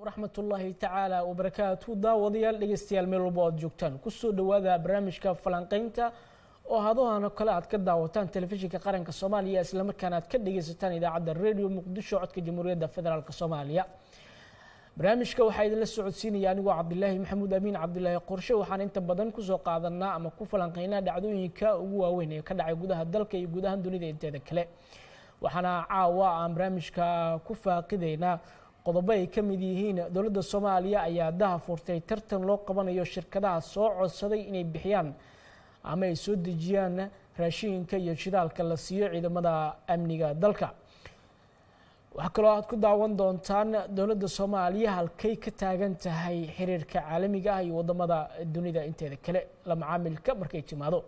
waraxmatullaahi tacaala wabarakaatu daawadayaal dhegeystayaal meel walba aad joogtaan kusoo dhawaada barnaamijka falanqeynta oo hadahan kale aad ka daawataan telefishinka qaranka Soomaaliya isla markaana aad ka dhageysataan idaacadda radio Muqdisho codka Jamhuuriyadda Federaalka Soomaaliya. barnaamijka waxaa idin la socodsiinaya anigoo Cabdullaahi Maxamuud Amiin Cabdullaahi Qorshe waxaan inta badan ku soo qaadanaa ama ku falanqeynaa dhacdooyinka ugu waaweyn ee ka dhacay gudaha dalka iyo gudaha dunida inteeda kale. waxaana caawa aan barnaamijka ku faaqideynaa qodobo ay ka mid yihiin dowladda Soomaaliya ayaa daha furtay tartan loo qabanayo shirkadaha soo codsaday inay bixiyaan ama ay soo dejiyaan raashinka iyo shidaalka la siiyo ciidamada amniga dalka. waxa kale oo aad ku daawan doontaan dowladda Soomaaliya halkay ka taagan tahay xiriirka caalamiga ah iyo wadamada dunida inteeda kale la macaamilka markay timaado.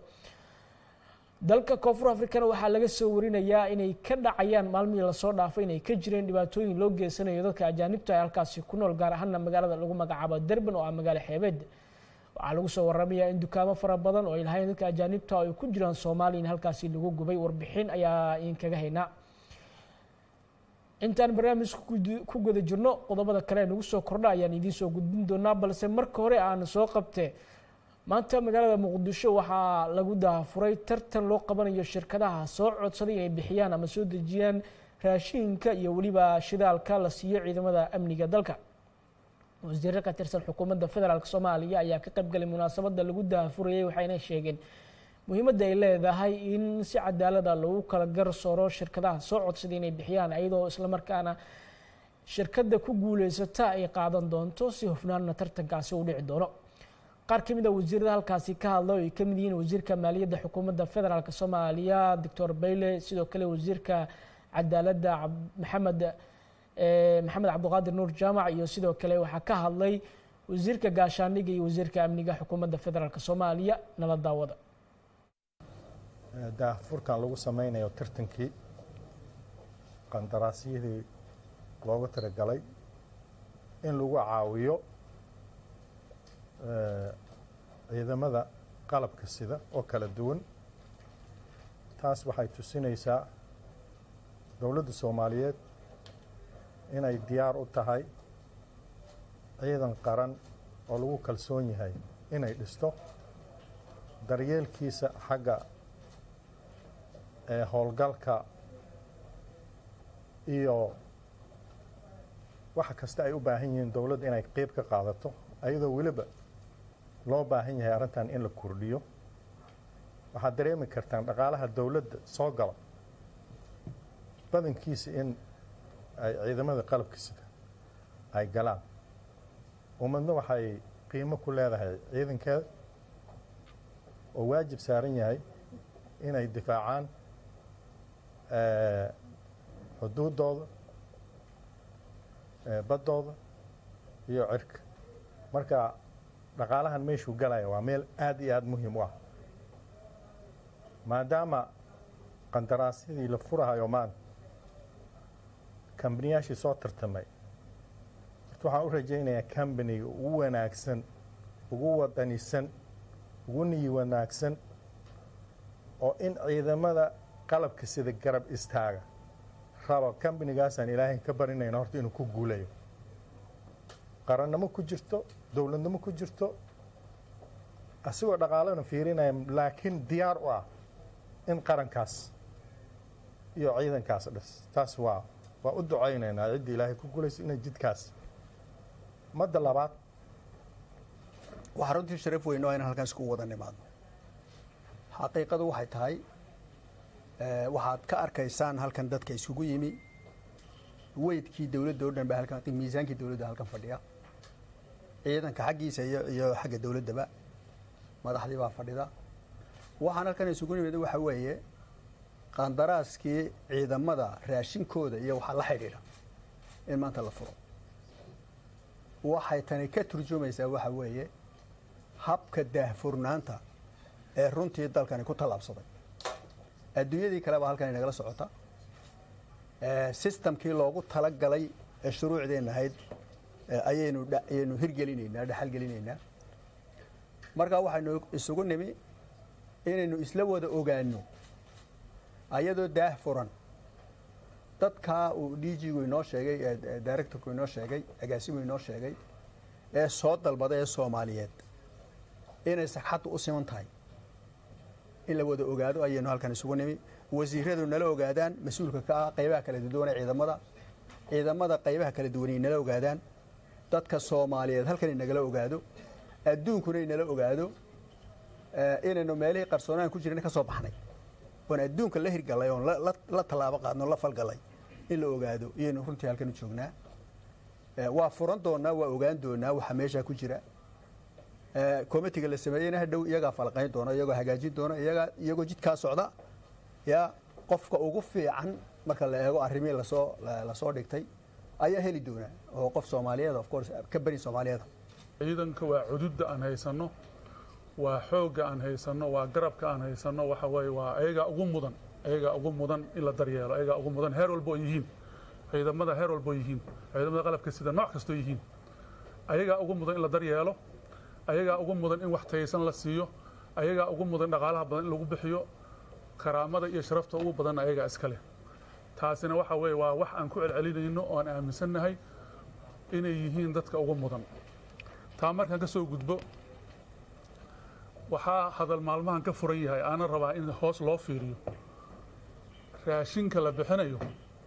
dalka Koonfur Afrikana waxaa laga soo warinayaa inay ka dhacayaan maalmihii la soo dhaafay inay ka jireen dhibaatooyin loo geysanayo dadka ajaanibta ah halkaasi ku nool gaar ahaan magaalada lagu magacaabo Durban oo ah magaalo xeebeed. waxaa lagu soo waramayaa in dukaamo fara badan oo ay lahayn dadka ajaanibta ay ku jiraan Soomaaliya in halkaasi lagu gubay. warbixin ayaa in kaga haynaa. intaan barnaamijka ku guda jirno qodobada kale ee nagu soo kordha ayaan idiin soo gudbin doonaa balse marka hore aan soo qabtay maanta magaalada Muqdisho waxaa lagu daafuray tartan loo qabanayo shirkadaha soo codsaday inay bixiyaan ama soo dejiyaan raashinka iyo waliba shidaalka la siiyo ciidamada amniga dalka. wasiirka ka tirsan xukuumadda federaalka Soomaaliya ayaa ka qayb galay munaasabada lagu daafurayay waxayna sheegeen muhiimadda ay leedahay in si cadaalad ah lagu kala garsooro shirkadaha soo codsaday inay bixiyaan iyadoo isla markaana shirkadda ku guuleysata ay qaadan doonto si hufnaana tartankaasi u dhici doono. qaar ka mid ah wasiirada halkaasi ka hadlay ay ka mid yihiin wasiirka maaliyadda xukuumadda federaalka Soomaaliya Dr. Bayle sidoo kale wasiirka cadaaladda Maxamed Cabduqaadir Nuur Jaamac iyo sidoo kale waxaa ka hadlay wasiirka gaashaandhigga iyo wasiirka amniga xukuumadda federaalka Soomaaliya nala daawada. daafurkan lagu sameynayo tartankii qandaraasyadii loogu talagalay in lagu caawiyo ciidamada qalabka sida oo kala duwan. taas waxay tusinaysaa dowladda Soomaaliyeed inay diyaar u tahay ciidan qaran oo lagu kalsoon yahay inay dhisto daryeelkiisa xagga howlgalka iyo waxa kasta ay u baahan yihiin dowladda inay qayb ka qaadato ayadoo weliba loo baahan yahay arrintan in la kordhiyo. waxaad dareemi kartaan dhaqaalaha dowladda soo gala badankiisa in ay ciidamada qalabka sida ay galaan. ummadna waxay qiimo ku leedahay ciidankeeda oo waajib saaran yahay inay difaacaan xuduudooda baddooda iyo cirka. marka dhaqaalahan meeshuu galaya waa meel aad iyo aad muhiim u ah maadaama qandaraasyadii la furahayo maanta kambaniyaashii soo tartamay. waxaan u rajaynayaa kambaniga ugu wanaagsan ugu wadanisan ugu niyi wanaagsan oo in ciidamada qalabka sida garab istaaga raba kambanigaasaan ilaahay ka barinayna horta inuu ku guulayo. qarannimo ku jirto dowladnimo ku jirto asigoo dhaqaalana fiirinaya laakiin diyaar u ah in qarankaas iyo ciidankaas dhis. taas waa u ducaynaynaa ciddii ilaahay ku guulayso inay jidkaas. madda labaad waxaa runtii sharaf weyn oo inaan halkaas ku wada nimaadno. xaqiiqadu waxay tahay waxaad ka arkaysaan halkan dadka isugu yimi weydkii dowladda oo dhan baa halkan miisaankii dowladda halkan fadhiya ciidanka xaggiisa iyo xagga dowladdaba madaxdii baa fadhida. waxaan halkan isugu nimid waxa weeye qandaraaskii ciidamada raashinkooda iyo waxa la xidhiidha in maanta la furo. waxay tani ka turjumaysaa waxa weeye habka daahfurnaanta ee runtii dalkani ku tallaabsaday. adduunyadii kale baa halkan inagala socota. systemkii loogu talagalay ee shuruucdeenna ahayd ayaynu hirgelinaynaa dhaxal gelinaynaa. markaa waxaynu isugu nimi inaynu isla wada ogaano ayadoo daahfuran dadka uu DG-gu inoo sheegay director-ku inoo sheegay agaasimu inoo sheegay ee soo dalbaday ee Soomaaliyeed inay saxadu u siman tahay in la wada ogaado ayaynu halkan isugu nimi wasiiradu nala ogaadaan mas'uulka ka ah qaybaha kala duwan ee ciidamada qaybaha kala duwan nala ogaadaan dadka Soomaaliyeed halkan inagala ogaado adduunkuna inala ogaado inaynu meelihii qarsoonaan ku jirnay ka soo baxnay oo adduunka la hirgalay oo la talaabo qaadno la falgalay in la ogaado iyaynu runtii halkan u joognaa waa furan doonaa waa ogaan doonaa waxa meesha ku jira committee la sameeyay hadhow iyaga falqayn doona iyagoo hagaajin doona iyagoo jidka socda ya qofka ugu fiican marka la eego arrimii la soo dhigtay ayaa heli doona oo qof Soomaaliyeed of course ka bari Soomaaliyeed ciidanka waa xuduudda aan haysano waa xoogga aan haysano waa garabka aan haysano waxa way waa ayaga ugu mudan in la daryeelo ayaga ugu mudan heer walba yihiin ciidamada heer walba yihiin ciidamada qalabka sida nooc kasto yihiin ayaga ugu mudan in la daryeelo ayaga ugu mudan in wax taysan la siiyo ayaga ugu mudan dhaqaalaha badan in lagu bixiyo karaamada iyo sharafta ugu badan ayaga iskale taasina waxa way waa wax aan ku celcelinayno oo aan aaminsanahay inay yihiin dadka ugu mudan taa markaan ka soo gudbo waxaa hadal maalmahan ka furan yahay aanan rabaa in hoos loo fiiriyo raashinka la bixinayo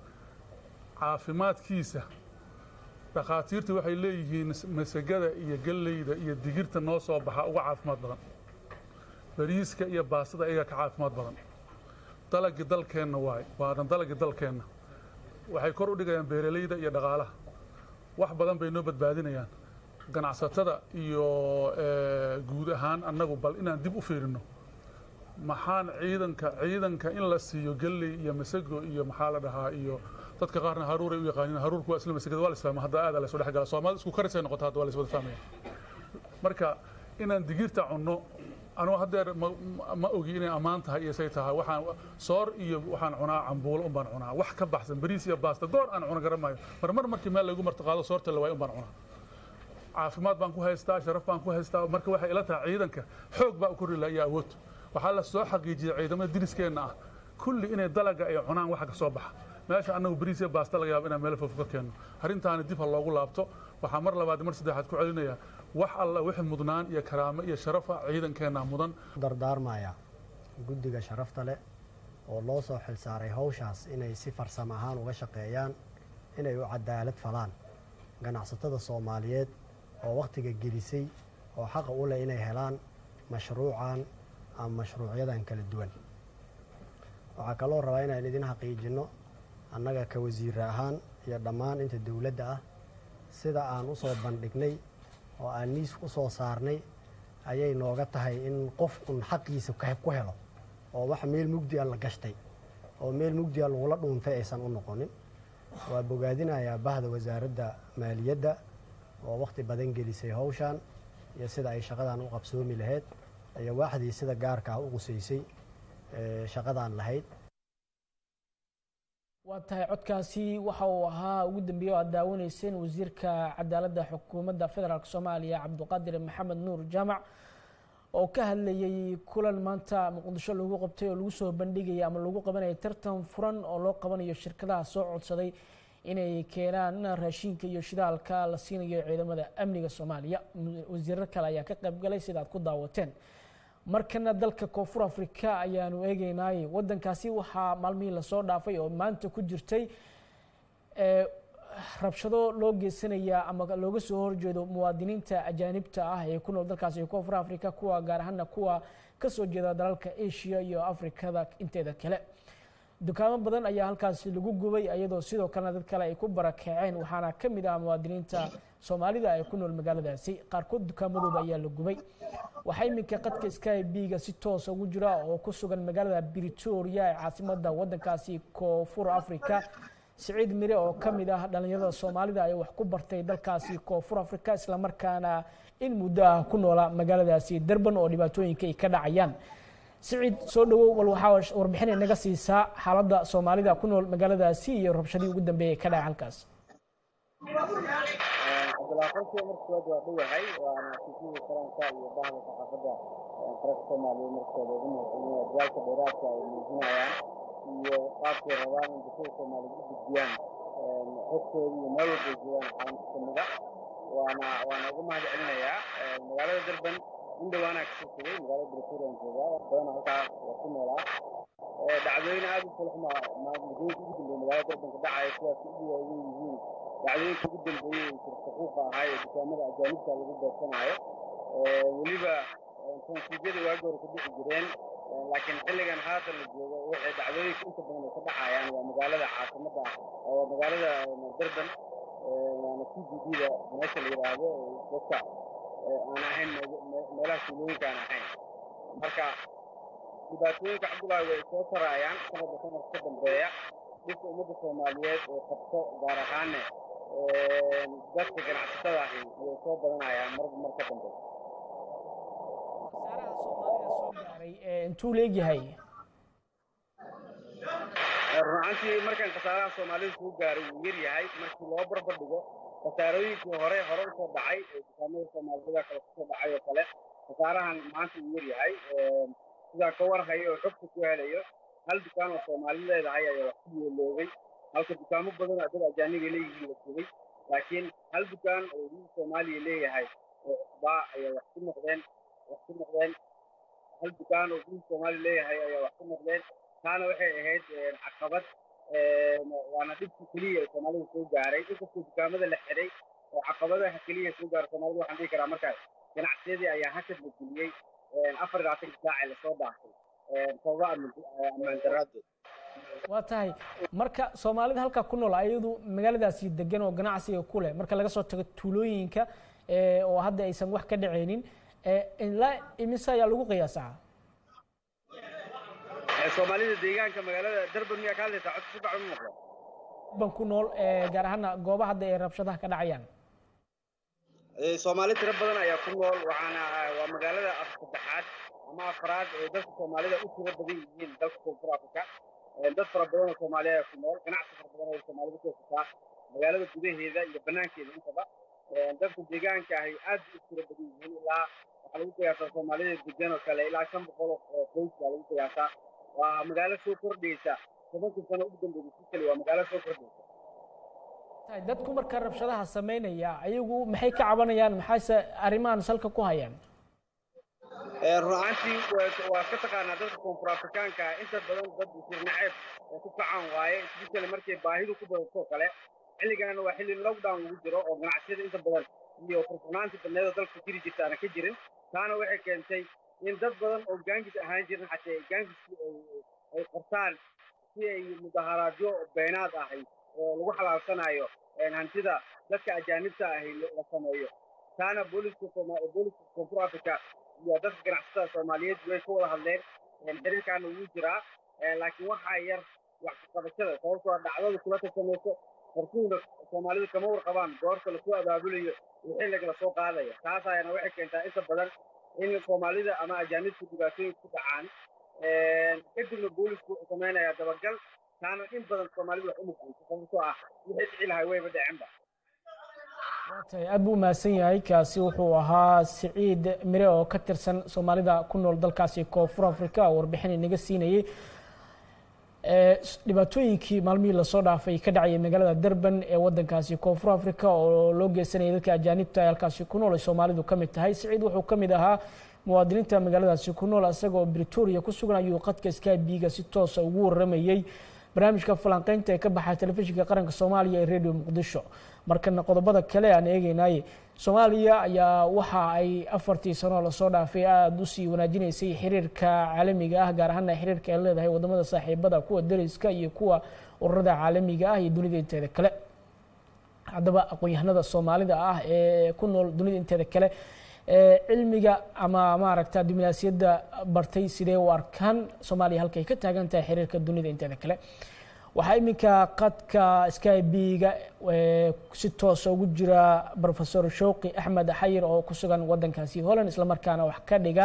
caafimaadkiisa dhakhaatiirtu waxay leeyihiin masagada iyo galleyda iyo digirta noo soo baxa uga caafimaad badan bariiska iyo baastada ayaga ka caafimaad badan dalagii dalkeenna waana dalagii dalkeenna waxay kor u dhigayaan beeralayda iyo dhaqaalaha wax badan bay noo badbaadinayaan ganacsatada iyo guud ahaan annagu bal inaan dib u fiirino maxaan ciidanka in la siiyo galley iyo masago iyo maxaa la dhahaa iyo dadka qaarna haruur ay u yaqaaniin haruurku waa isla masagada waa la isfahmaa hadda aad la soo dhex gala Soomaalida isku karisay noqoto hadda waa la iswada fahmaya marka inaan digirta cunno anoo hadda ma ogi inay amaan tahay iyo say tahay waxaan soor iyo waxaan cunaa cambuulo baan cunaa wax ka baxsan bariis iyo baasta goor aan cuna garamayo markii meel lagu martaqaado soorta la waay baan cunaa caafimaad baan ku haystaa sharaf baan ku haystaa marka waxay ila tahay ciidanka xoog baa ku rilaya awood waxaa la soo xaqiijiyay ciidamada diriskeena ah kulli inay dalaga ay cunaan waxa ka soo baxa meesha anagu bariis iyo baasta laga yaabo inaan meel fog ka keeno arrintaana dib loogu laabto waxaa mar labaad mar saddexaad ku celinaya wax alla wixii mudnaan iyo karaamo iyo sharafa ciidankeena mudan dardaarmaya guddiga sharafta leh oo loo soo xil saaray hawshaas inay si farsamo ahaan uga shaqeeyaan inay u cadaalad falaan ganacsatada Soomaaliyeed oo waqtiga gelisay oo xaq u leh inay helaan mashruucan ama mashruucyadan kala duwan waxa kale oo rabaa inaan idin xaqiijino annaga ka wasiir ahaan iyo dhammaan inta dawladda ah sida aan u soo bandhignay oo aan niis ku soo saarnay ayay nooga tahay in qof un xaqiisa ku helo oo wax meel mugdi ah la gashtay oo meel mugdi ah lagu dhuuntay aysan u noqonin waa bogaadinayaa bahda wasaaradda maaliyadda oo waqti badan gelisay hawshan iyo sida ay shaqadan u qabsoomi lahayd iyo waaxdii sida gaarka ah u qusaysay shaqadan lahayd waa tahay codkaasi waxa uu ahaa ugu dambeeyay oo aad daawanayseen wasiirka cadaaladda xukuumadda federaalk Soomaaliya Cabduqaadir Maxamed Nuur Jaamac oo ka hadlayay kulan maanta Muqdisho lagu qabtay oo lagu soo bandhigay ama lagu qabanay tartan furan oo loo qabanayo shirkadaha soo codsaday inay keenaan raashinka iyo shidaalka la siinayo ciidamada amniga Soomaaliya wasiirro kale ayaa ka qayb galay sida aad ku daawateen markana dalka Koonfur Afrika ayaanu eegaynay wadankaasi waxa maalmihii la soo dhaafay oo maanta ku jirtay rabshado loo geysanaya ama looga soo horjeedo muwaadiniinta ajaanibta ah ee ku nool dalkaasi Koonfur Afrika kuwa gaar ahaan kuwa ka soo jeeda dalalka Asia iyo Afrikada inteeda kale dukaamo badan ayaa halkaasi lagu gubay iyadoo sidoo kale dad kale ay ku barakaceen waxaana kamid ah muwaadiniinta Soomaalida ay ku nool magaaladaasi qaarkood dukaamadooda ayaa la gubay waxa iminka qadka Skype-ga si toos ugu jira oo ku sugan magaalada Pretoria ee caasimadda wadankaasi Koonfur Afrika Saciid Mire oo kamid ah dhalinyarada Soomaalida ay wax ku bartay dalkaasi Koonfur Afrika isla markaana in muddo ku noola magaaladaasi Durban oo dhibaatooyinka ay ka dhacayaan Saciid soo dhawow wal waxa warbixin naga siisaa xaaladda Soomaalida ku nool magaaladaasi iyo rabshadii ugu dambeeyay ka dhacay halkaas Abdulqaadir markii waa dhawahay waana sidii qaranka iyo bahda saxaafadda qaranka Soomaaliya markii ugu muhiimsan dalka dheeraadka ay muujinayaan iyo qaabkay rabaan in bulshada Soomaaliyeed u gudbiyaan xogtooda iyo meel walba joogaan caalamka kamida waana ugu mahadcelinayaa magaalada Durban in dhawaana ka soo tegay magaalada Pretoria joogaa badan halkaas waa ku noolaa dhacdooyin aad u fulxuma maalmoodka ugu dambeeyay magaalada Durban ka dhacay kuwaas ugu waaweyn yihiin dhacdooyinka ugu dambeeyay xuquuqa ahaa ee dukaamada ajaanibta lagu beegsanayo weliba konfliidyada waagi hore ka dhici jireen laakiin xilligan haatan la joogo waxay dhacdooyinka inta badan ay ka dhacayaan waa magaalada caasimada oo magaalada Durban waana CBD-da meesha la yiraahdo dadka aan ahayn meelaha tuulooyinka aan ahayn marka dhibaatooyinka Cabdullaahi way soo tarayaan sanadka ka dambeeya dhibka ummadda Soomaaliyeed oo qabto gaar ahaan dadka ganacsatada ahi way soo badanayaan mar ka dambeeya intuu leeyahay runtii markaan khasaaraha Soomaaliyeed ku gaaray uu yar yahay markii loo barbar dhigo khasaarooyinkii hore u soo dhacay ee dukaamada Soomaaliyeed kala soo dhacay oo kale khasaarahan maanta uu yar yahay sida ka war hayo xogta ku helayo hal dukaan oo Soomaaliyeed leedahay ayaa wax ku yeeloobay halka dukaamo badan oo dad ajaanib leeyihiin la sugay laakiin hal dukaan oo Soomaaliyeed leeyahay baa ayaa wax ku noqdeen hal dukaan oo Soomaaliyeed leeyahay ayaa wax ku noqdeen taana waxay ahayd caqabad waana dhibka kaliya ee Soomaalidu soo gaaray inkastoo dukaamada la xiray oo caqabadaha kaliya soo gaaray Soomaalidu waxaan dhihi karaa markaas ganacsiyadii ayaa hakad la geliyey 24 saac la soo dhaafay sababa ammaan daraadood waa tahay marka Soomaalida halka ku nool ayadu magaaladaasi degan oo ganacsiga ku leh marka laga soo tago tuulooyinka oo hadda aysan wax ka dhaceynin ilaa imisa ayaa lagu qiyaasaa Soomaalida deegaanka magaalada Durban miyaa ka hadlaysaa cod si fiican u muuqda ban ku nool gaar ahaan goobaha hadda ay rabshadaha ka dhacayaan Soomaali tiro badan ayaa ku nool waa magaalada saddexaad ama afraad ee dadka Soomaalida u tiro badan yihiin dalka Koonfur Afrika dad fara badan oo Soomaali ah ku nool ganacsi fara badan oo Soomaalidu ku haysta magaalada gudaheeda iyo banaankeeda intaba dadka deegaanka ahi aad u tiro badan yihiin ilaa waxa lagu qiyaasaa Soomaalida degan oo kale ilaa 500 oo qoys lagu qiyaasaa waa magaalo soo kordhaysa 7 sano ugu dambeysay kale waa magaalo soo kordhaysa dadku marka rabshadaha sameynaya ayagu maxay ka cabanayaan maxayse arrimahan salka ku hayaan runtii waa ka taqaanaa dadka Koonfur Afrikaanka inta badan dad isirnacayb ku kacaan waaye isbedel markay baahidu ku badato kale xilligan waa xilli lockdown lagu jiro oo ganacsiyada inta badan iyo furfurnaanta baneeda dalka jiri jirta aan ka jirin taana waxay keentay in dad badan oo gaangis ahaan jirin xataa gaangiski ay qortaan si ay mudaharaadyo beenaad ahay oo lagu xalaalsanayo hantida dadka ajaanibta ahi la sameeyo taana booliska Koonfur Afrika iyo dadka ganacsatada Soomaaliyeed way ku wada hadleen xiriirkan uu jiraa laakiin waxa yar wax qabashada sababtoo ah dhacdada kula sameeyso farqiga Soomaalidu kama warqabaan goorta la soo abaabulayo wixii laga soo qaadayo taas ayana waxay keentaa inta badan in Soomaalida ama ajaanibtu dhibaatooyin ku dhacaan kadibna boolisku sameynaya dabagal taana in badan Soomaalidu wax u muuqato sababtoo ah wixii dhici lahaa wayba dhacinba aad buu mahadsan yahay kaasi wuxuu ahaa Siciid Mire oo ka tirsan Soomaalida ku nool dalkaasi Koonfur Afrika oo warbixin inaga siinayay dhibaatooyinkii maalmihii la soo dhaafay ka dhacay magaalada Durban ee wadankaasi Koonfur Afrika oo loo geysanayay dadka ajaanibta halkaasi ku nool ee Soomaalidu ka mid tahay Siciid wuxuu ka mid ahaa muwaadiniinta magaaladaasi ku nool asagoo Pretoria ku sugan ayuu qadka Skype-ga si toos ah ugu waramayay barnaamijka falanqaynta ee ka baxay telefishinka qaranka Soomaaliya ee Radio Muqdisho markana qodobada kale aan eegaynay Soomaaliya ayaa waxa ay 4 sano la soo dhaafay aad u sii wanaajinaysay xiriirka caalamiga ah gaar ahaan xiriirka ay leedahay wadamada saaxiibada kuwa dariska iyo kuwa ururada caalamiga ah iyo dunida inteeda kale hadaba aqoon-yahanada Soomaalida ah ee ku nool dunida inteeda kale cilmiga ama maaragta diblomaasiyadda bartay sidee u arkaan Soomaaliya halkay ka taagan tahay xiriirka dunida inteeda kale waxa iminka qadka Skype-ga si toos ugu jira Professor Shawqi Axmed Xayir oo ku sugan wadankaasi Holland isla markaana wax ka dhiga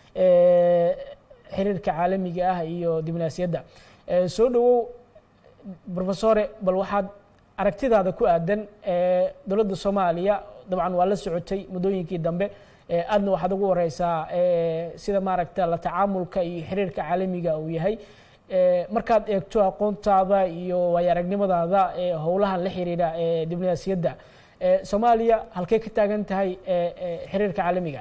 xiriirka caalamiga ah iyo diblomaasiyadda soo dhawow Professor bal waxaad aragtidaada ku aadan dawladda Soomaaliya dabcan waa la socotay mudooyinkii dambe aadna waxaad ugu wareysaa sida maaragta la tacaamulka iyo xiriirka caalamiga uu yahay markaad eegto aqoontaada iyo waayo-aragnimadaada howlaha la xiriira diblomaasiyadda soomaaliya halkay ka taagan tahay xiriirka caalamiga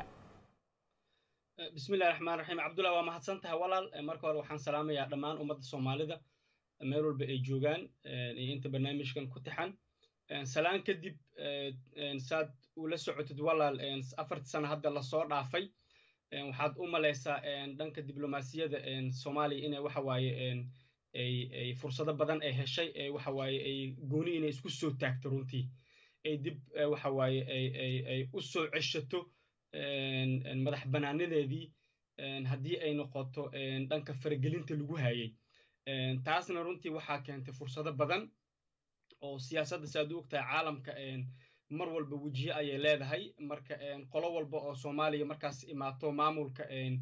bismillahi raxmaan raxiim cabdullahi waa mahadsan tahay walaal marka hore waxaan salaamayaa dhammaan ummadda soomaalida meel walba ay joogaan iyo inta barnaamijkan ku tixan salaan kadib saad ula socotid walaal 4 sano hadda lasoo dhaafay waxaad u malaysaa dhanka diblomaasiyadda soomaaliya inay waxa waaye ay fursado badan ay heshay waxa waaye ay gooni inay isku soo taagto runtii ay dib waxa waaye ay u soo ceshato madax banaanadeedii haddii ay noqoto dhanka faragelinta lagu hayay taasna runtii waxaa keentay fursado badan oo siyaasadda saad u ogtahay caalamka mar walba wejiye ayay leedahay marka qolo walba oo soomaaliya markaas imaato maamulka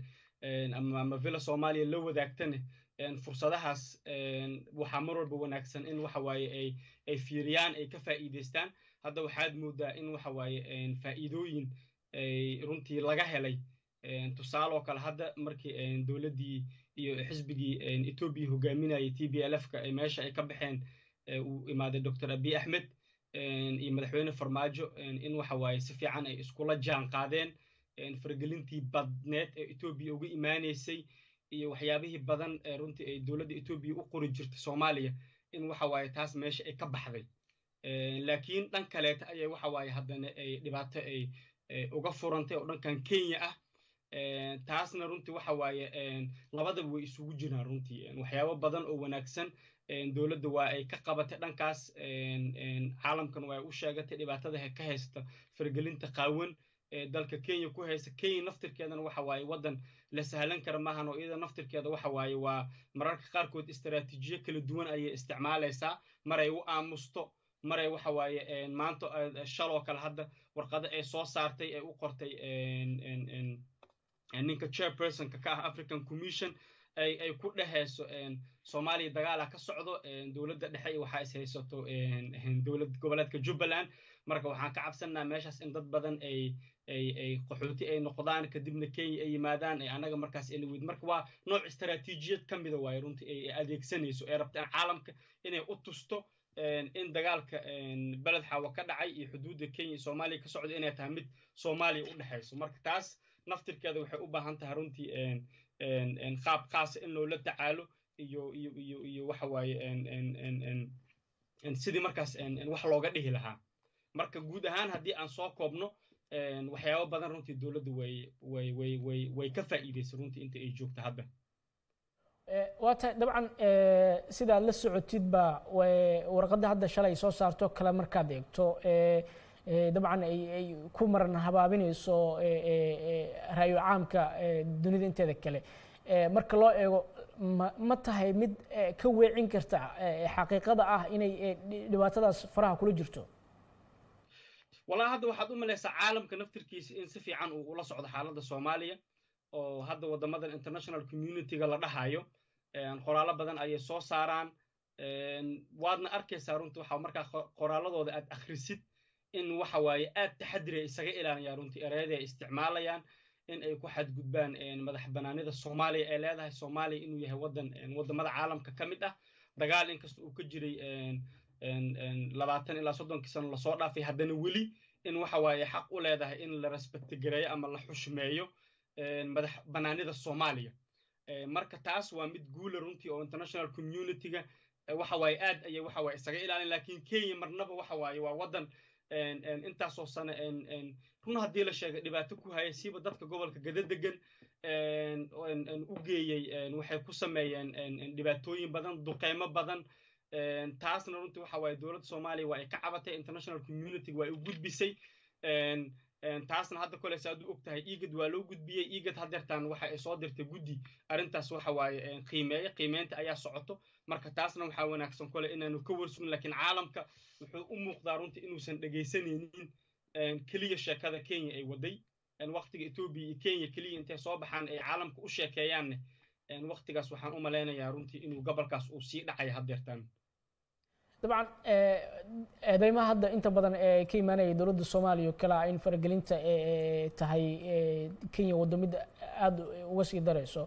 ama villa soomaaliya la wadaagtana fursadahaas waxaa mar walba wanaagsan in waxa waaye ay fiiriyaan ay ka faa'iidaystaan hadda waxaad moodaa in waxa waaye faa'iidooyin runtii laga helay tusaale oo kale hadda markii dowladdii iyo xisbigii etoobiya hogaaminayay TPLF-ka meesha ay ka baxeen uu imaaday Dr. Abiy Ahmed iyo madaxweyne Farmaajo in waxa waaye si fiican ay iskula jaan qaadeen faragelintii badneed ee Etoobiya uga imaanaysay iyo waxyaabihii badan runtii ay dowladda Etoobiya u qori jirtay Soomaaliya in waxa waaye taas meesha ay ka baxday laakiin dhan kaleeta ayay waxa waaye haddana ay dhibaato ay uga furantay oo dhankan Kenya ah taasna runtii waxa waaye labadaba way isugu jiraan runtii waxyaabo badan oo wanaagsan dowladda waa ay ka qabatay dhankaas caalamkan waa ay u sheegatay dhibaatada ka haysta faragelinta qaawan dalka Kenya ku haysta Kenya naftirkeedana waxa waaye wadan la sahlan kara maahan oo iyada naftirkeeda waxa waaye waa mararka qaarkood istaraatiijiyo kala duwan ayay isticmaalaysaa maray u aamusto maray waxa waaye maanta shaloo kale hadda warqada ay soo saartay ee u qortay ninka chairpersonka ka ah African Commission ay ku dhahayso Soomaaliya dagaal ka socdo dowladda dhexe waxa ay haysato dowlad goboleedka Jubbaland marka waxaan ka cabsanaa meeshaas in dad badan ay qaxooti ay noqdaan kadibna Kenya ay yimaadaan ay anaga markaas ilawid marka waa nooc istaraatiijiyad ka mid ah way runtii ay adeegsanayso ee rabtaan caalamka inay u tusto in dagaalka balad xawa ka dhacay iyo xuduudda Kenya iyo Soomaaliya ka socdo inay tahay mid Soomaaliya u dhaxayso marka taas naftirkeeda waxay u baahan tahay runtii qaab qaas in loo la tacaalo iyo waxa waaye sidii markaas wax looga dhihi lahaa marka guud ahaan haddii aan soo koobno waxyaabo badan runtii dowladda way ka faa'iidaysay runtii inta ay joogto hadda waa tahay dabcan sidaad la socotidba warqadda hadda shalay soo saarto kale markaad eegto dabcan ay ku maran habaabinayso ra'yo caamka dunida inteeda kale marka loo eego ma tahay mid ka weecin karta xaqiiqada ah inay dhibaatadaas faraha kula jirto والله هذا واحد من ليس عالم كنفتر كيس إن سفي عن ولا صعد حالة الصومالية وهذا وده مدن international community قال ده هايو قرالة بدن أي صو ساران وادنا أركي سارون توحى مركا قرالة ده أخرسيت إن وحواي التحدي إسقى إلى يارونتي إرادة استعماله يعني إن أي واحد جدبان إن مدح بنانية الصومالي إلى ده الصومالي إنه يهودن وده مدى عالم ككمدة رجال إن كست وكجري labaatan ilaa 30 sano la soo dhaafay haddana weli in waxa waaye xaq u leedahay in la respect gareeyo ama la xushmeeyo madax banaanida Soomaaliya marka taas waa mid guul runtii oo international community-ga waxa waaye aad ay waxa waaye isaga ilaalin laakiin Kenya marnaba waxa waaye waa wadan intaas oo sano run haddii la sheegay dhibaato ku haya siiba dadka gobolka gadadegan u geeyay waxay ku sameeyeen dhibaatooyin badan duqeymo badan taasna runtii waxa waaye dowladda Soomaaliya waa ay ka cabatay international community waa u gudbisay taasna hadda kale saad u ogtahay IGAD waa loo gudbiyay IGAD hadeertaan waxa ay soo dirtay guddi arintaas waxa waaye qiimeynta ayaa socoto marka taasna waxa wanaagsan kale inaanu ka warsumin laakiin caalamka wuxuu u muuqdaa runtii inuusan dhageysanaynin kaliya sheekada Kenya ay waday waqtiga Ethiopia iyo Kenya kaliya intay soo baxaan ay caalamka u sheekeeyaan waqtigaas waxaan u maleynayaa runtii inuu gobolkaas uu sii dhacay hadeertaan طبعا دايما هذا انت بدن كيمانه دولة الصومالية كلا ان فرقلينتا تهي كينيا ودمد اد وسي دريسو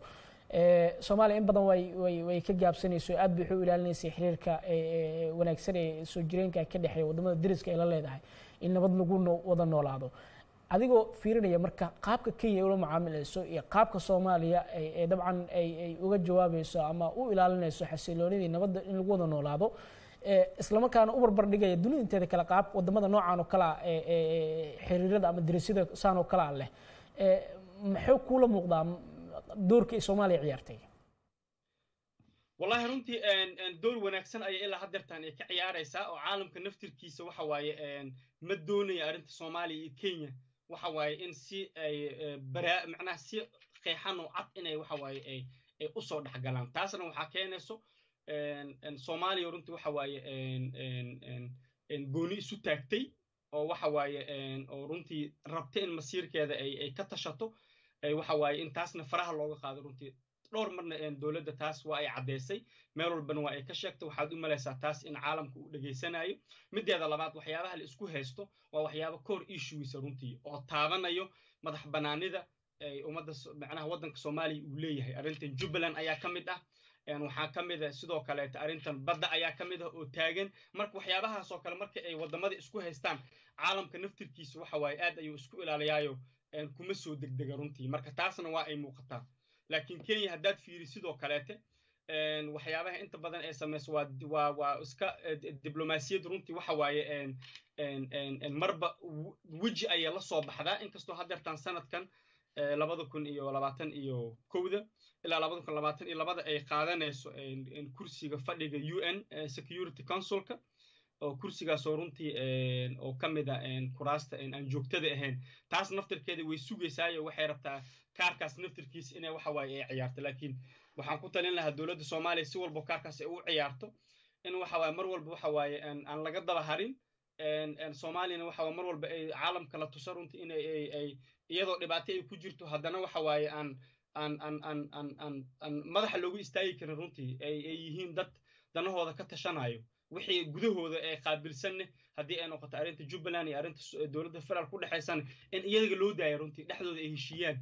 soomaaliya in badan way ka gaabsanayso aad bay u ilaalinaysay xiriirka wanaagsan ee soo jireenka ka dhexeeya wadamada dariska ay la leedahay in nabad lagu wada noolaado adigoo fiirinaya marka qaabka Kenya ula macaamilayso iyo qaabka Soomaaliya ay dabcan ay uga jawaabayso ama u ilaalinayso xasiloonidii nabadda in lagu wada noolaado isla markaana u barbar dhigaya dunida inteeda kala qaab wadamada noocan oo kala xiriirada ama darisyada saan oo kala leh maxay kula muuqdaa doorka Soomaaliya ciyaartay والله runtii door wanaagsan ay ilaa hadeertan ay ka ciyaaraysaa oo caalamka naftirkiisa waxa waaye ma doonaya arinta Soomaaliya iyo Kenya waxa waaye in si ay macnaha si qeexan oo cad inay waxa waaye ay u soo dhaxgalaan taasna waxa keenayso Soomaaliya runtii waxa waaye gooni isu taagtay oo waxa waaye oo runtii rabtay in masiirkeeda ay ka tashato waxa waaye in taasna faraha looga qaado runtii dhowr marna dawladda taas waa ay cadeysay meel walbana waa ay ka sheegtay waxaad u malaysaa taas in caalamku uu dhageysanayo mideeda labaad waxyaabaha la isku haysto waa waxyaabo core issues runtii oo taabanayo madax banaanida ummadda macnaha waddanka Soomaaliya uu leeyahay arrintan Jubaland ayaa ka mid ah waxaa ka mid ah sidoo kale arrintan badda ayaa ka mid ah oo taagan marka waxyaabahaas oo kale marka ay wadamada isku haystaan caalamka naftirkiisa waxa waaye aad ayuu isku ilaaliyaayo kuma soo degdega runtii marka taasna waa ay muuqataa laakiin Kenya haddaad fiiri sidoo kaleete waxyaabaha inta badan ee sameeyay waa iska diblomaasiyad runtii waxa waaye marba wiji ay la soo baxdaa inkastoo hadeertan sanadkan 2021 ilaa 2022 ay qaadanayso kursiga fadhiga UN Security Councilka oo kursigaas oo runtii oo kamid ah kuraasta aan joogtada ahayn taas naftirkeeda way sugaysaa waxay rabtaa kaarkaas naftirkiisa inay waxa waaye ay ciyaarto laakiin waxaan ku talin lahaa dawladda Soomaaliya si walba kaarkaas ay u ciyaarto in waxa waaye mar walba waxa waaye aan laga daba harin Soomaaliyana waxa waaye mar walba ay caalamka la tuso runtii in ay iyadoo dhibaato ay ku jirto haddana waxa waaye aan madaxa loogu istaagi karin runtii ay yihiin dad danahooda ka tashanayo wixii gudahooda ay qaabilsan hadii ay noqoto arinta Jubaland iyo arinta dawladda federaalka ku dhaxaysan in iyaga loo daayo runtii dhaxdooda ay heshiiyaan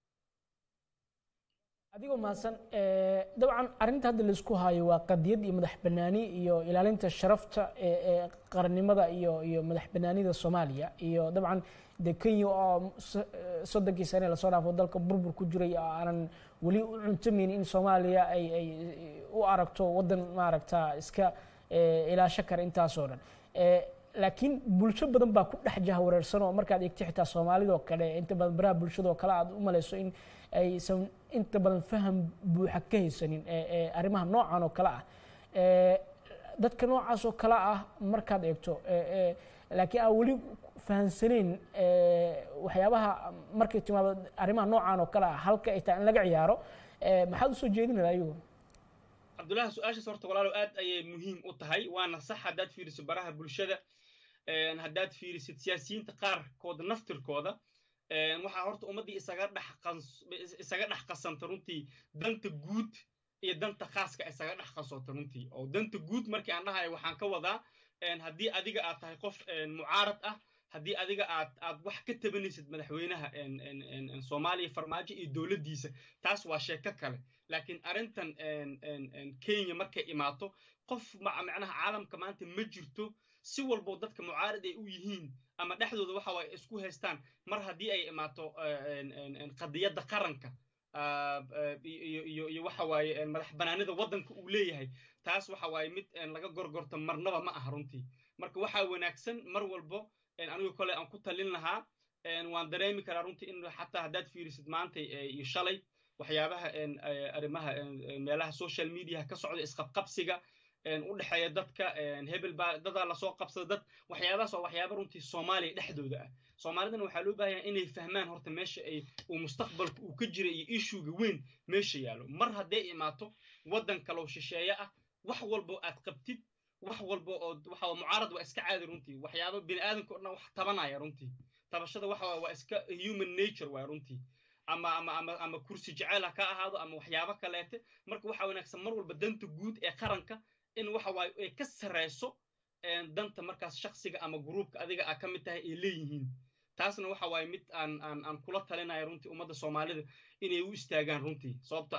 adigoo maasan dabcan arinta hadda la isku hayo waa qadiyad iyo madax banaani iyo ilaalinta sharafta qarannimada iyo madax banaanida Soomaaliya iyo dabcan Kenya oo soddonki sano la soo dhaafo dalka burbur ku jiray aanan wali u cuntamin in Soomaaliya ay u aragto wadan maaragta iska ilaa shakar intaas oo dhan laakiin bulsho badan baa ku dhex jahwareersan oo markaad eegto xitaa Soomaalida oo kale inta badan baraha bulshada oo kale aad u malayso in aysan inta badan faham buuxa ka haysanin arrimaha noocan oo kale ah dadka noocaas oo kale ah markaad eegto laakiin aan weli fahansaneyn waxyaabaha markay timaado arrimaha noocan oo kale ah halka ay tahay in laga ciyaaro maxaad u soo jeedinaysaa ayagu Abdullah su'aashaas horta walaalo aad ayay muhiim u tahay waana sax haddaad fiiriso baraha bulshada haddaad fiirisid siyaasiyiinta qaarkooda naftirkooda waxaa horta ummadii isaga dhex qasanta runtii danta guud iyo danta khaaska isaga dhex qasota runtii oo danta guud markii aan dhahayo waxaan ka wadaa haddii adiga aad tahay qof mucaarad ah haddii adiga aad wax ka tabanaysid madaxweynaha Soomaaliya farmaajo iyo dawladdiisa taas waa sheeko kale laakiin arintan Kenya markay imaato qof macnaha caalamka maanta ma jirto si walba dadka mucaarad ay u yihiin ama dhaxdooda waxa way isku haystaan mar haddii ay imaato qadiyada qaranka iyo waxa waaye madax banaanida waddanka uu leeyahay taas waxa waaye mid laga gorgorto marnaba ma aha runtii marka waxa wanaagsan mar walba anigu kale aan ku talin lahaa waan dareemi karaa runtii in xataa haddaad fiirisid maanta iyo shalay waxyaabaha arrimaha meelaha social media ka socda isqabqabsiga u dhaxeeya dadka hebel baa dad la soo qabsada dad waxyaabahaas waa waxyaabo runtii Soomaaliya dhexdooda ah Soomaalidana waxa loo baahan yahay inay fahmaan horta meesha ay uu mustaqbalku uu ka jiro iyo issue-ga weyn meesha yaalo mar haddii imaato waddan kale oo shisheeye ah wax walba aad qabtid wax walba oo waxa mucaarad waa iska caadi runtii waxyaabo bini aadamka oo dhan wax tabanaya runtii tabashada waxa waa iska human nature waa runtii ama kursi jecel ka ahaado ama waxyaabo kaleete marka waxa wanaagsan mar walba danta guud ee qaranka in waxa way ay ka sareyso danta markaas shakhsiga ama groupka adiga ka mid tahay ay leeyihiin taasna waxa way mid aan kula talinayo runtii ummadda Soomaalida inay u istaagaan runtii sababtoo ah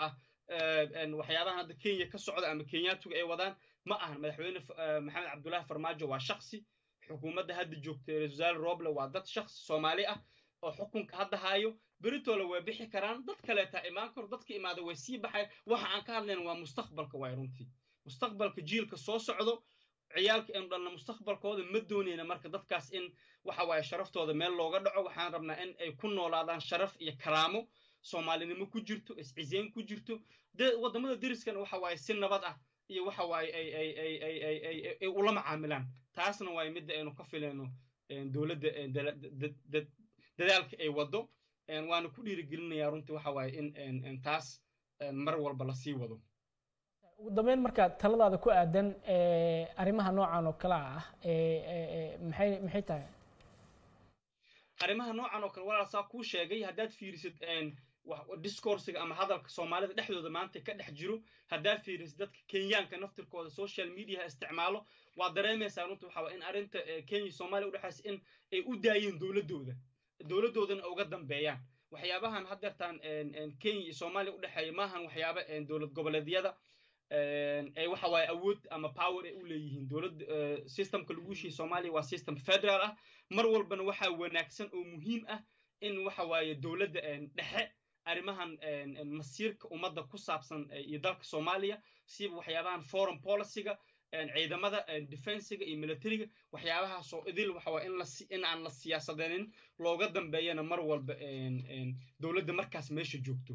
waxyaabahan hadda kenya ka socda ama kenyaatuga ay wadaan ma ahan madaxweyne maxamed cabdullaahi farmaajo waa shaksi xukuumadda hadda joogta ra-iisul wasaare roble waa dad shaksi soomaali ah oo xukunka hadda haayo beritoola way bixi karaan dad kaleeta imaan karo dadka imaada way sii baxay waxa aan ka hadlayna waa mustaqbalka waay runtii mustaqbalka jiilka soo socdo ciyaalka aynu dhalna mustaqbalkooda ma doonayna marka dadkaas in waxa waaye sharaftooda meel looga dhaco waxaan rabnaa in ay ku noolaadaan sharaf iyo karaamo soomaalinimo ku jirto isciseyn ku jirto waddamada deriskana waxa waaye si nabad ah iyo waxa waaye ay ula macaamilaan taasna waaye midda aynu ka filayno dowladda dadaalka ay waddo waana ku dhiirigelinayaa runtii waxa waaye in taas mar walba la sii wado ugu dambeyn marka taladaada ku aadan arrimaha noocan oo kale ah maxay tahay arrimaha noocan oo kale walaal saa kuu sheegay haddaad fiirisid discoursiga ama hadalka soomaalida dhexdooda maanta ka dhex jiro haddaad fiirisid dadka kenyaanka naftirkooda social media isticmaalo waa dareemaysaa runta waxa in arrinta kenya soomaaliya udhexaysa in ay u daayeen dowladdoodana uga dambeeyaan waxyaabahan haddeertaan kenya iyo soomaaliya udhexeeya maahan waxyaaba dowlad goboleedyada ay waxa waaye awood ama power ay u leeyihiin dowlad systemka lagu heshiiyey soomaaliya waa system federal ah mar walbana waxaa wanaagsan oo muhiim ah in waxa waaye dowladda dhexe arrimahan masiirka ummadda ku saabsan iyo dalka soomaaliya siba waxyaabahan foreign policyga ciidamada defensiga iyo militariga waxyaabahaasoo idil waxa waaye in aan la siyaasadenin looga dambeeyana mar walba dowladda markaas meesha joogto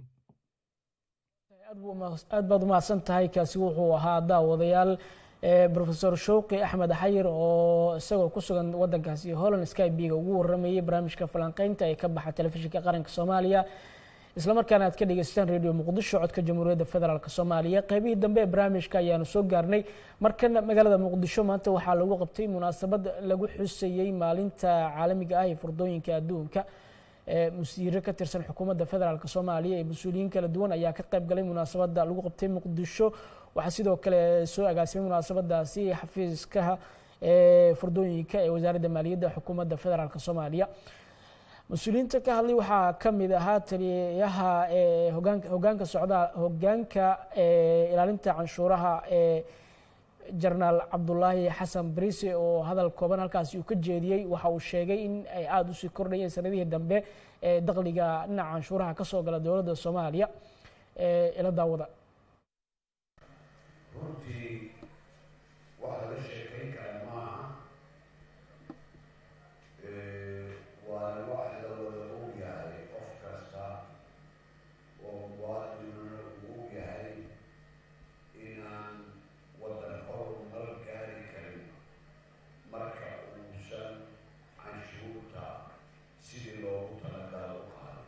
aad baad umahadsan tahay kaasi wuxuu ahaa daawadayaal professor showqi axmed xayir oo isagoo ku sugan waddankaasi holland skype-ga ugu warramayay barnaamijka falanqaynta ee ka baxa telefishinka qaranka soomaaliya isla markaana aad ka dhegeysataan radio muqdisho codka jamhuuriyadda federaalk soomaaliya qaybihii dambe ee barnaamijka ayaanu soo gaarnay markana magaalada muqdisho maanta waxaa lagu qabtay munaasabad lagu xusayey maalinta caalamiga ah ee furdooyinka adduunka musiiro ka tirsan xukuumadda federaalk soomaaliya ee mas-uuliyiin kala duwan ayaa ka qayb galay munaasabadda lagu qabtay muqdisho waxaa sidoo kale soo agaasimay munaasabadaasi xafiiskaha furdooyinka ee wasaaradda maaliyadda xukuumadda federaalk soomaaliya mas-uuliyiinta ka hadlay waxaa ka mid ahaa taliyaha hogaanka ilaalinta canshuuraha jenaraal cabdulaahi xasan bariise oo hadal kooban halkaasi uu ka jeediyey waxa uu sheegay in ay aada usii kordhayeen sanadihii dambe dakhliga dhinaca canshuuraha ka soo gala dowladda soomaaliya ila daawada runtii waxa laga sheekayn kara maaha waana wax la wada og yahay qof kasta oo muwaadinuna uu og yahay inaan waddan horumar gaari karin marka uusan canshuurta sidii loogu talagala u qaaday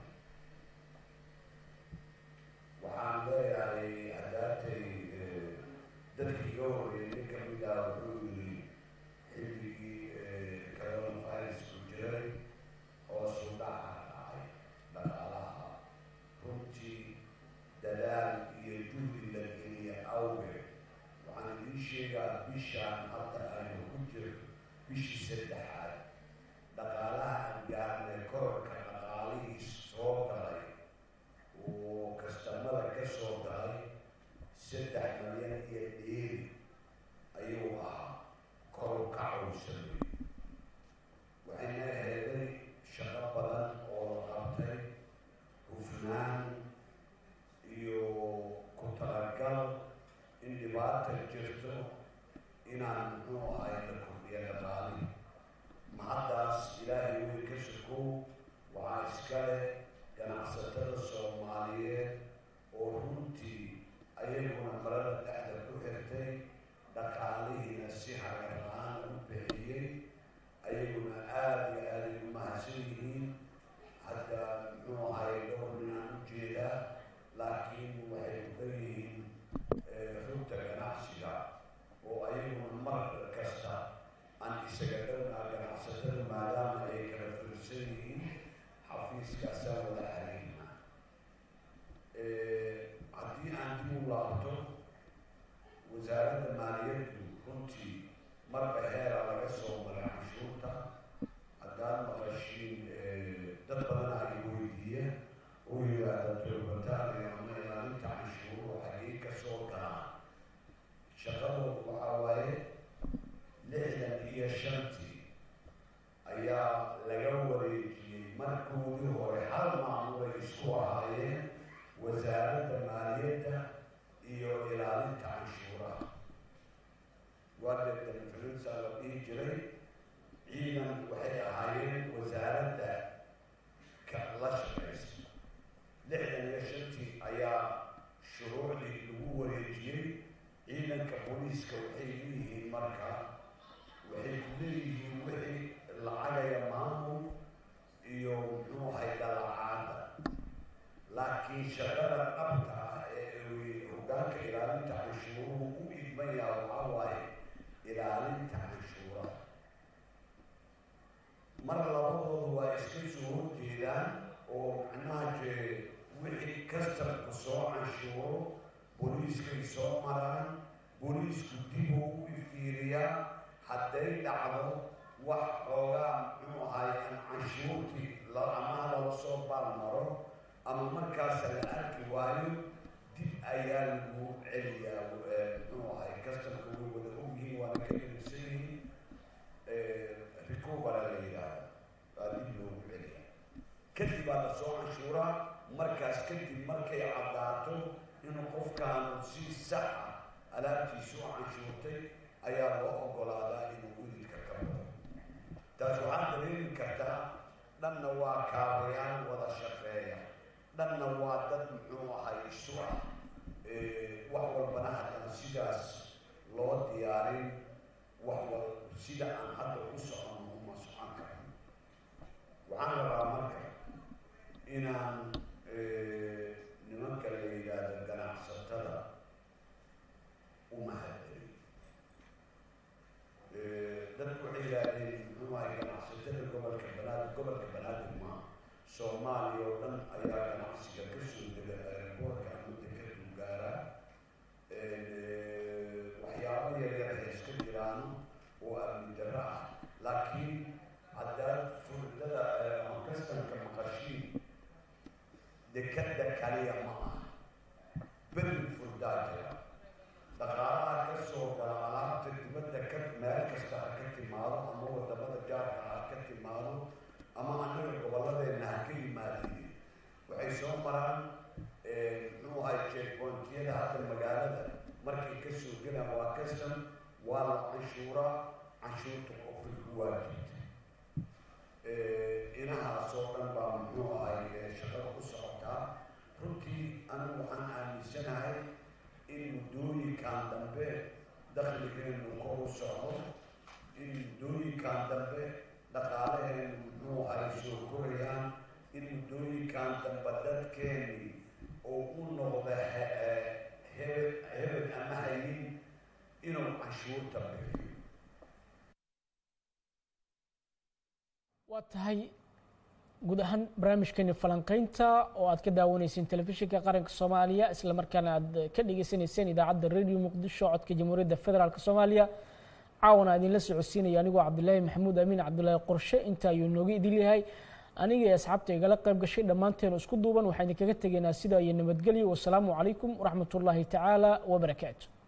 waxaan leeyahay haddaatay dadkii iga horreeyay nin ka mid ah wuxuu yidhi xilligii coronavirusku jiray hoosu dhaca dhacay dhaqaalaha runtii dadaal iyo juhdi la geliya awgeed waxaan idiin sheegaa bishaan hadda aynu ku jirno bishii saddexaad dhaqaalaha aan gaarnay kororka dhaqaalihiis soo galay oo kastamada ka soo galay 3 milyan iyo dheeri ayuu ahaa kor u kaca uu sameeyey waxayna heeday shaqo badan oo la qabtay hufnaan iyo ku talagal in dhibaata jirto inaan muxuu ahay la kordhiya dhaqaalihi mahaddaas ilaahay way ka sokow waxaa iskale ganacsatada soomaaliyeed oo runtii ayaguna marada dhexda ku xirtay dhaqaalihiina si hagar la-aan u bixiyey ayaguna aada iyo aada ay u mahadsan yihiin hadda muxuu ahay dhowr ninaan u jeedaa laakiin waxay uga yihiin rugta ganacsiga oo ayaguna mar kasta aan isaga dhownaa ganacsatada maadaama ay kala firsan yihiin xafiiskaasaa wada xariirna haddii aan dib u laabto wasaaradda maaliyaddu runtii marba heera laga soo maray canshuurta haddaan maqashiin dad badan ay weydiiyeen uu yidhaahda tolbataaniya ama ilaalinta canshuuru budget and influence la dhihi jiray ciidan waxay ahaayeen wasaaradda ka la shaqaysa 65 ayaa shuruucdii lagu wareejiyey ciidanka booliiska waxay leeyihiin marka waxay leeyihiin wixii lacagaya maamul iyo muxuu ahay dalacaada laakiin shaqada dhabta ah ee hoggaanka ilaalinta canshuuruhu u idmaya waxaa waaye ilaalinta canshuuraha mar labadoodu waa iska soo horjeedaan oo macnaha jee wixii kastamku soo canshuuro booliiskay soo maraan booliisku dib uu u fiiriyaa hadday dhacdo wax xoogaa muxuu ahay an canshuurtii amaha lala soo baalmaro ama markaas la arki waayo dib ayaa lagu celiyaa muxuu ahay kastamka way wada ogyihiin waana ka geligsan yihiin recover la yidhaahda waa dib loogu celiyaa kadib baa la soo canshuuraa markaas kadib markay caddaato inuu qofkaanu si sax ah alaabtiisu u canshuurtay ayaa loo oggolaadaa inuu udidka ka bado taas waxaad dareemi kartaa dhanna waa kaabayaal wada shaqeeya dhanna waa dad muxuu ahay isu ah wax walbana haddaan sidaas loo diyaarin sida aan hadda ku socono uma socon karno waxaan rabaa marka inaan nimanka la yidhaahdo ganacsatada u mahadceliyo dadku waxay yidhaahdeen muxuu ahay ganacsatada gobolka banaadir maa soomaaliya oo dhan ayaa ganacsiga ka soo dega airboortka ama dekadu gaaraa waxyaabo yaryar ay iska jiraano oo amni darro ah laakiin haddaad furdada kastamka maqashiin dekada kaliya ma aha berid furdaa jira dhaqaalaha ka soo gala alaabta dibadda meel kasta ha ka timaado ama wadamada jaarka ha ka timaado ama annaga gobolladeena ha ka yimaadeen waxay soo maraan muxuu ahay checkpointyada hadda magaalada markay ka soo gelaan waa custom waa la canshuuraa canshuurta qofka ku waajibta inahaasoo dhan baa muxuu ahay shaqada ku socotaa runtii anigu waxaan aaminsanahay in muddooyinkan dambe dakhligeenu kor u socdo in muddooyinkan dambe dhaqaalaheenu muxuu ahay soo korayaan in muddooyinkan dambe dadkeeni oo u noqda hebel ama hayin inuu canshuurta bixiyo waa tahay guud ahaan barnaamijkeeni falanqaynta oo aad ka daawanayseen telefishinka qaranka soomaaliya isla markaana aad ka dhagaysanayseen idaacadda radio muqdisho codka jamhuuriyadda federaalk soomaaliya caawana idinla socodsiinaya anigoo cabdilaahi maxamuud amiin cabdulaahi qorshe inta ayuu nooga idin yahay aniga iyo asxaabta igala qayb gashay dhammaanteenu isku duuban waxaan idinkaga tegaynaa sidaa iyo nabadgelyo wasalaamu calaykum waraxmat ullaahi tacaala wabarakaatu